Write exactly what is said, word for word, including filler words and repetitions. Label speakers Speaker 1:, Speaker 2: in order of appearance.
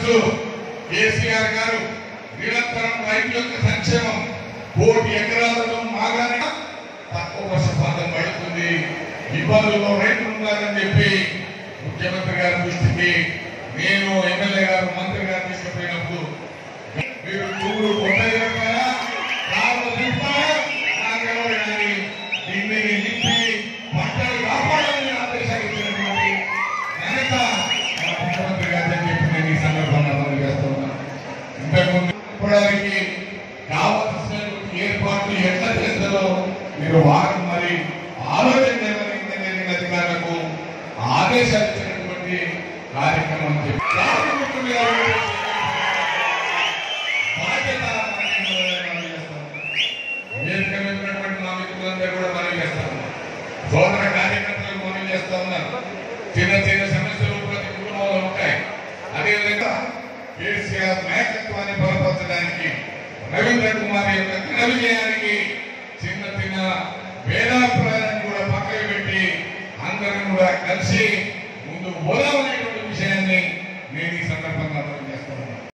Speaker 1: చూస్తూ కేసీఆర్ గారు నిరంతరం రైతుల యొక్క సంక్షేమం కోటి ఎకరాలను మాగానే తక్కువ వర్షపాతం పడుతుంది, ఇబ్బందుల్లో రైతులు ఉన్నారని చెప్పి ముఖ్యమంత్రి గారి దృష్టికి నేను ఎమ్మెల్యే గారు మంత్రి గారు తీసుకుపోయినప్పుడు మీరు చూడు కొట్టగా కాళ్ళు తిప్పారా నాకెవరు కానీ దీన్ని నింపి పంటలు కాపాడాలని ఆదేశాలు ఇచ్చినటువంటి ఘనత ముఖ్యమంత్రి గారు అని చెప్పి నేను ఈ సందర్భంగా మనం చేస్తూ ఉన్నాను. ఇంతకుముందు చెప్పడానికి కావాల్సినటువంటి ఏర్పాట్లు ఎట్లా చేస్తారో మీరు వారు మరి ఆలోచన ఇంజనీరింగ్ అధికారులకు ఆదేశాలు ఇచ్చినటువంటి కార్యక్రమం బాధ్యత వేదికమైనటువంటి మా మిత్రులందరూ కూడా మనం చేస్తాం, సోదర కార్యకర్తలకు మనం చేస్తా ఉన్నారు. చిన్న చిన్న సమస్యలు ప్రతి కుటుంబంలో ఉంటాయి. అదేవిధంగా కేసీఆర్ నాయకత్వాన్ని బలపరచడానికి రవీంద్ర కుమార్ యొక్క ఘన విజయానికి చిన్న చిన్న వేదాభిప్రాయాన్ని కూడా పక్కన పెట్టి అందరం కూడా కలిసి ముందుకు పోదామనేటువంటి విషయాన్ని నేను ఈ సందర్భంగా